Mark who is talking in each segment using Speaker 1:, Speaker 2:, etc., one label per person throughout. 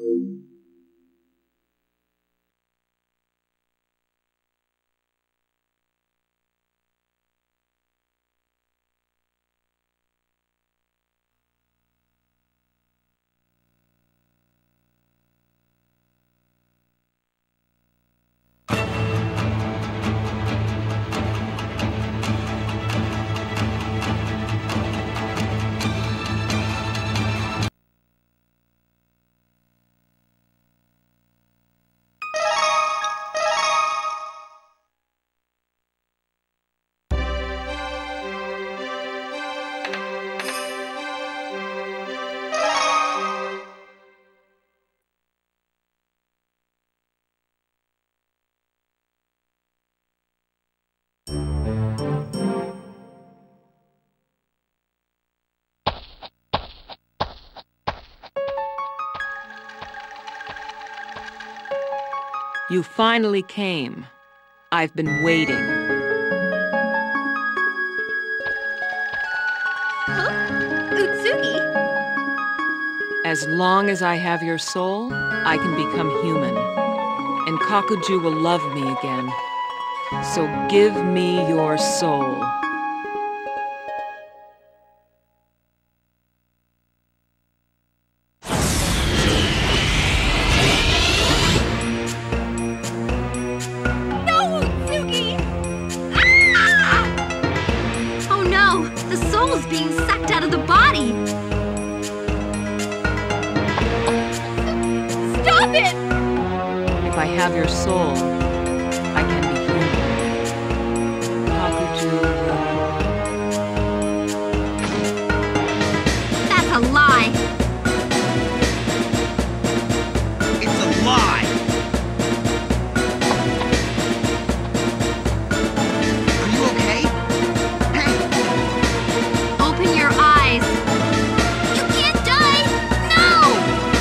Speaker 1: You finally came. I've been waiting.
Speaker 2: Huh? Utsugi?
Speaker 1: As long as I have your soul, I can become human. And Kakuju will love me again. So give me your soul. If I have your soul, I can be human. Kakuju will...
Speaker 2: That's a lie!
Speaker 3: It's a lie! Are you okay? Hey!
Speaker 2: Open your eyes! You can't die! No!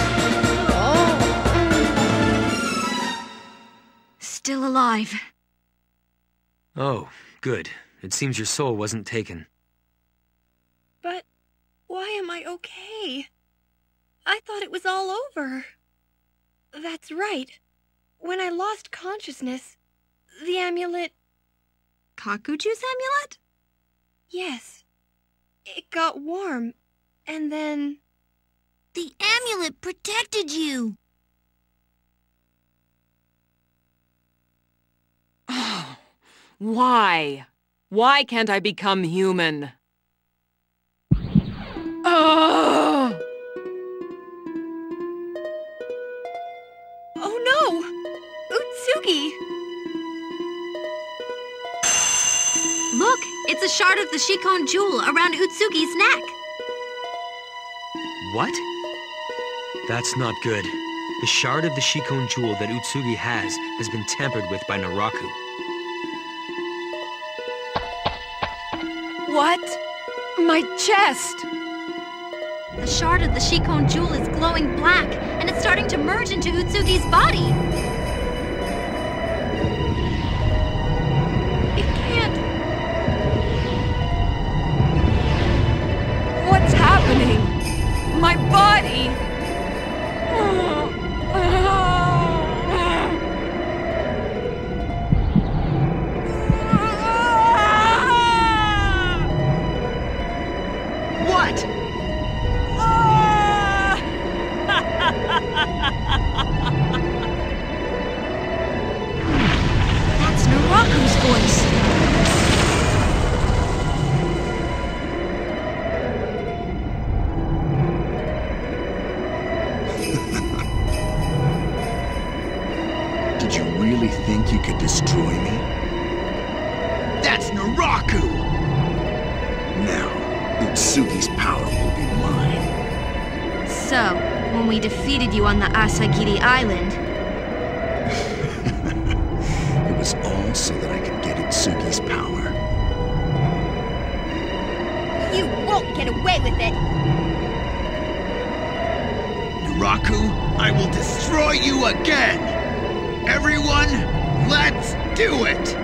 Speaker 2: Still alive.
Speaker 4: Oh, good. It seems your soul wasn't taken.
Speaker 5: But why am I okay? I thought it was all over. That's right. When I lost consciousness, the amulet...
Speaker 2: Kakuju's amulet?
Speaker 5: Yes. It got warm, and then...
Speaker 2: The amulet protected you!
Speaker 1: Oh, why? Why can't I become human? Oh!
Speaker 5: Oh no! Utsugi!
Speaker 2: Look! It's a shard of the Shikon jewel around Utsugi's neck!
Speaker 4: What? That's not good. The shard of the Shikon jewel that Utsugi has been tampered with by Naraku.
Speaker 1: What? My chest!
Speaker 2: The shard of the Shikon jewel is glowing black, and it's starting to merge into Utsugi's body!
Speaker 1: It can't... What's happening? My body!
Speaker 3: What?
Speaker 2: That's Naraku's voice!
Speaker 6: Did you really think you could destroy me?
Speaker 3: That's Naraku!
Speaker 6: Now, Utsugi's power will be mine.
Speaker 2: So, when we defeated you on the Asagiri Island...
Speaker 6: It was all so that I could get Utsugi's power.
Speaker 2: You won't get away with it!
Speaker 3: Naraku, I will destroy you again! Everyone, let's do it!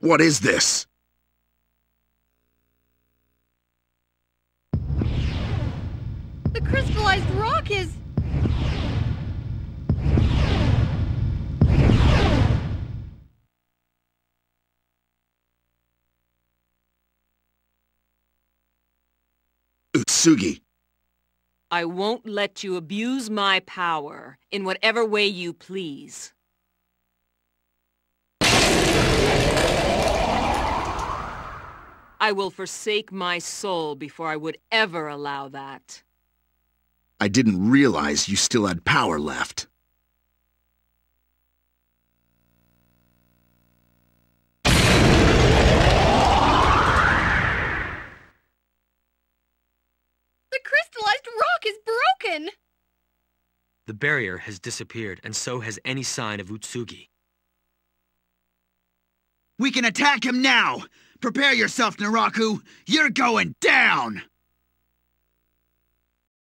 Speaker 6: What is this?
Speaker 5: The crystallized rock is...
Speaker 6: Utsugi.
Speaker 1: I won't let you abuse my power in whatever way you please. I will forsake my soul before I would ever allow that.
Speaker 6: I didn't realize you still had power left.
Speaker 5: The crystallized rock is broken!
Speaker 4: The barrier has disappeared, and so has any sign of Utsugi.
Speaker 3: We can attack him now! Prepare yourself, Naraku! You're going down!